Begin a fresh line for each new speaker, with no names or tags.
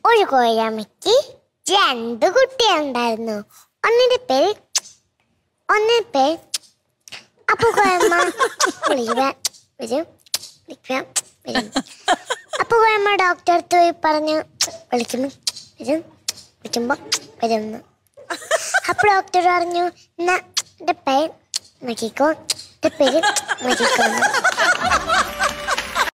ഒരു കോഴിയമ്മയ്ക്ക് 2 കുട്ടികളുണ്ടായിരുന്നു. ഒന്നിന്റെ പേര് അപ്പു കോയമ്മ. അപ്പു കോയമ്മ ഡോക്ടറെ അടുത്ത് പോയി പറഞ്ഞു, വിളിക്കുമ്പോ വരുന്നു. അപ്പൊ ഡോക്ടർ പറഞ്ഞു, എന്നാ എന്റെ പേര് നോക്കിക്കോ, എന്റെ പേര് നോക്കിക്കോ.